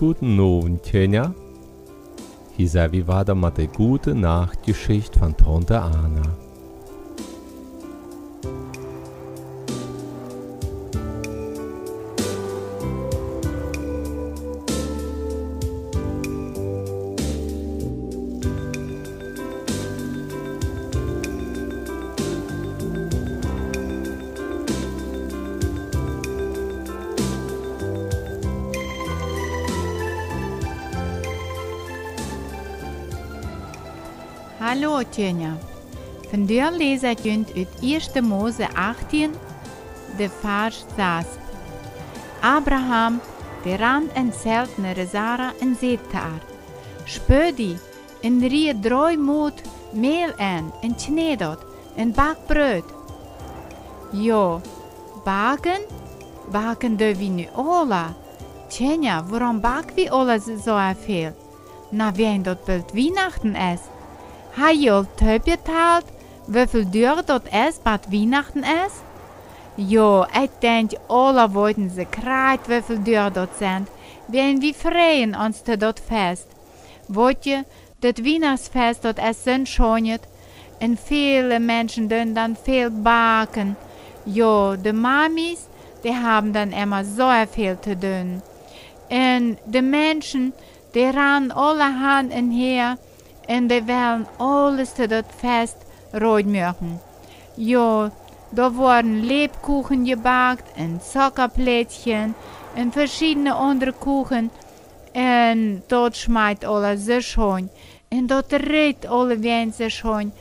Guten Abend, Tjenja. Hier sei wie weiter mit der gute Nachtgeschichte von Tante Anna. Hallo Tjenja. Vandaag lees ik junt uit 1 Mose 18, de vers 6. Abraham, de rand en zelt naar Sarah en zegt haar, speur die, en rie 3 moed meel aan, en knee dat, en bak brood. Jo, baken de we nu alla. Tjenja, waarom bak we alle zo veel? Na wien dat bald Weihnachten is. Hij je al uitbetaald hoeveel duur dat is wat Weihnachten is? Jo, ik denk alle woorden ze krijgt hoeveel duur dat zijn. Wenn we freien ons te dat fest. Weet je, dat Weihnachtsfest dat is zo schoonet. En viele mensen doen dan veel baken. Jo, de mamies, die hebben dan immer zo veel te doen. En de mensen, die rennen alle hand en her. En die willen alles te dat fest rood maken. Jo, da worden Lebkuchen gebakt en Zuckerplätzchen en verschiedene andere Kuchen. En dat schmeckt alles so schön. En dat riecht alle wien so schön.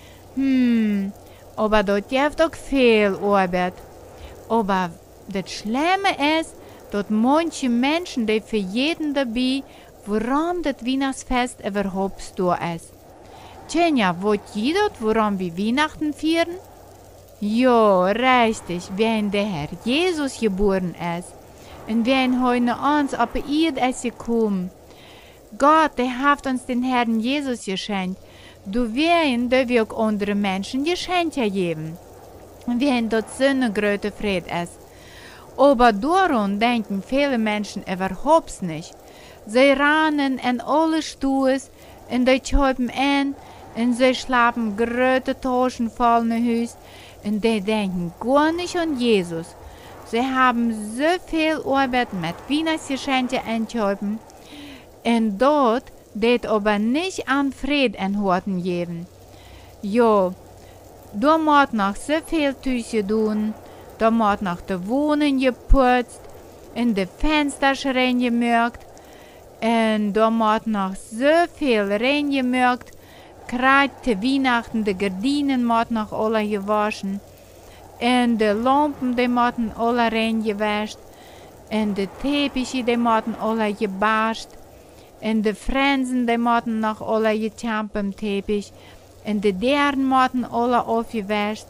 Aber dat heeft ook veel Arbeit. Aber das Schlimme ist, dass manche Menschen, die für jeden dabei, warum das Weihnachtsfest überhaupt da ist. Tjenja, wollt ihr das, warum wir Weihnachten feiern? Ja, richtig, wenn der Herr Jesus geboren ist. Und wenn heute uns auf die Erde ist gekommen. Gott, der hat uns den Herrn Jesus geschenkt. Du wirst, der wir auch andere Menschen Geschenke geben. Wenn das so eine große Freude ist. Aber daran denken viele Menschen überhaupt nicht. Sie rennen in alle Stuhls und die kaufen an und sie schlafen große Taschen voll in Haus und die denken gar nicht an Jesus. Sie haben so viel Arbeit mit Weihnachtsgeschenken einkaufen und dort det aber nicht an Fried in Horten geben. Ja, da muss noch so viel Tücher tun, da muss noch die Wohnung geputzt und die Fenster reingemacht. En da moet nog zoveel reingemaakt. Krijgt te Weihnachten, de gardinen moet nog alle gewaschen. En de lampen, die moeten alle reingewascht. En de teppiche, die moeten alle gebarst. En de Fransen, die moeten nog alle getampt im Teppich. En de deren moeten alle afgewascht.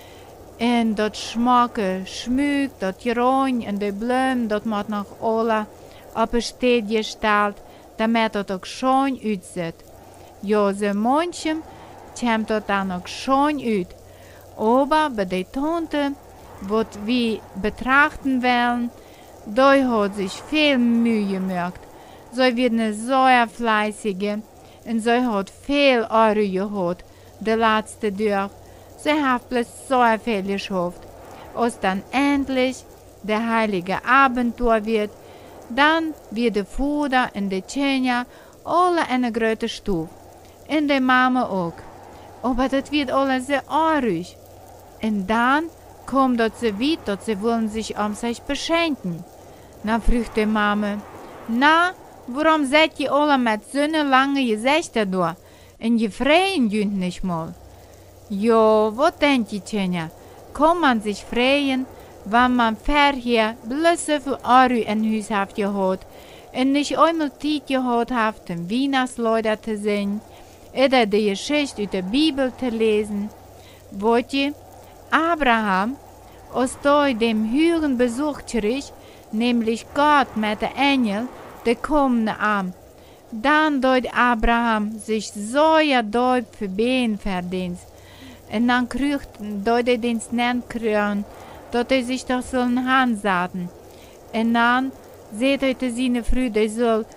En dat schmakke schmuck, dat geroen en de bloem, dat moet nog alle op een steed gesteld, damit het ook schoon uitziet. Ja, zo manchem komt het dan ook schoon uit. Aber bij de Tante, wat we betrachten willen, die hat sich veel Mühe gemacht. Sie wird eine sehr fleißige und sie hat viel Euro gehabt, de laatste Tag. Sie hat bloß sehr viel geschafft. Als dann endlich der heilige Abend wird, dann wird der Vater und die Tjenja alle in eine große Stube. Und die Mama auch. Aber das wird alles sehr ruhig. Und dann kommt das so weit, dass sie wollen sich sich beschenken. Na, fragt die Mama, na, warum seid ihr alle mit so langen Gesichtern da? Und ihr freuen jünt nicht mal. Jo, was denkt ihr, Tjenja? Kann man sich freuen, wenn man vorher bloß so viel Euro in Haus hat gehabt und nicht einmal Zeit gehabt hat, den Weihnachtslieder zu singen oder die Geschichte aus der Bibel zu lesen? Wollt ihr, Abraham, als da dem höheren Besuch kriegt, nämlich Gott mit den Engel, der kommende Abend, dann deut Abraham sich so ja deut für Behen verdient. Und dann kriegt deut den Stand kriegen, dass sich doch sollen Hand saten. Und dann seht heute seine Früh, die soll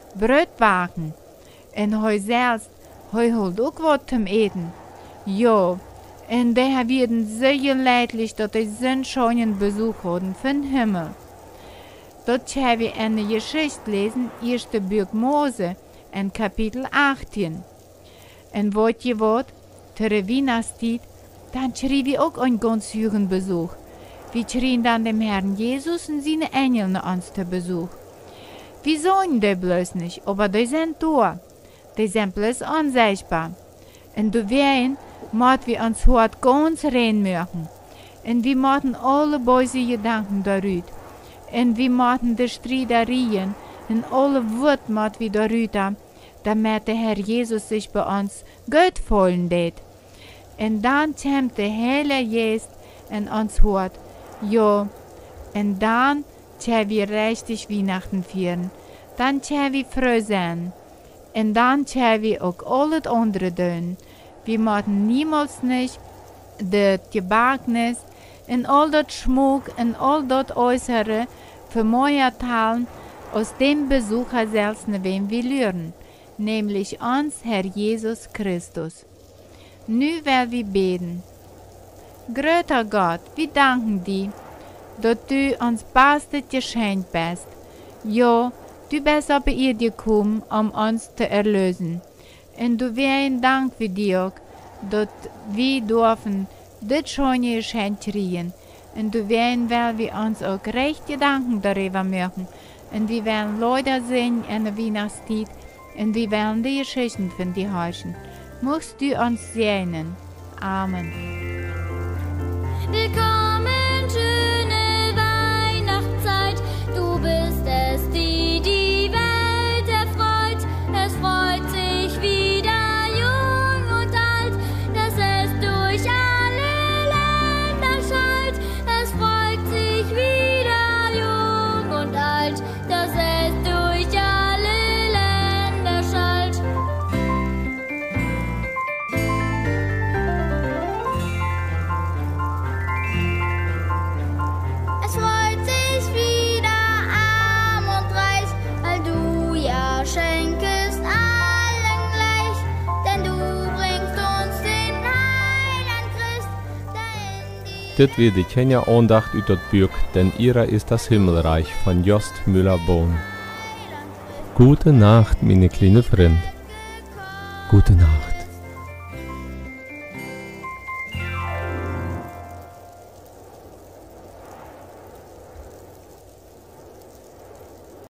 Brot backen. En hij zelfs, hij holt ook wat zum eten. Ja, en daher werden sehr leidlich, dat hij zo'n schönen Besuch hadden von Himmel. Dort haben wir eine Geschichte lesen, 1. Buch Mose, in Kapitel 18. En wat je wat, ter Weihnachtstijd, dann schrie wir auch einen ganz jungen Besuch. Wir schrien dann dem Herrn Jesus und seine Engel nach uns zu Besuch. Wir sagen die bloß nicht, aber die sind da. Die sind bloß unsichtbar. Und du weißt, müssen wir uns heute ganz rein machen. Und wir müssen alle böse Gedanken darüber. Und wir müssen die Streiterien und alle Wut müssen wir darüber, damit der Herr Jesus sich bei uns gut fühlen lässt. Und dann kommt der Heilige Geist in uns Hort. Ja, und dann können wir richtig Weihnachten feiern. Dann können wir froh sein. Und dann können wir auch alles andere tun. Wir müssen niemals nicht das Gebackenes und all das Schmuck und all das Äußere vermeuerteilen aus dem Besucher selbst, wem wir lernen, nämlich uns, Herr Jesus Christus. Nu werden wir beten. Großer Gott, wir danken dir, dass du uns bestes Geschenk bist. Ja, du bist aber ihr gekommen, uns zu erlösen. Und du wirst Dank für dir, dass wir dürfen das schöne Geschenk kriegen. Und du wirst, weil wir uns auch recht Gedanken darüber machen. Und wir werden Leute sehen in der Weihnachtszeit. Und wir werden die Geschichten von dir hören. Möchtest du uns segnen. Amen. Willkommen, schöne Weihnachtszeit. Du bist es, die die Welt erfreut. Es freut sich wieder jung und alt, dass es durch alle Länder schallt. Es freut sich wieder jung und alt, dass es durch alle Länder schallt. Es freut sich wieder arm und reich, weil du ja schenkest allen gleich. Denn du bringst uns den Heiland Christ, der in die Dit weer de Kenia Aandacht uit dat Buch, denn ihrer ist das Himmelreich von Jost Müller-Bohn. Gute Nacht, meine kleine Freund. Gute Nacht.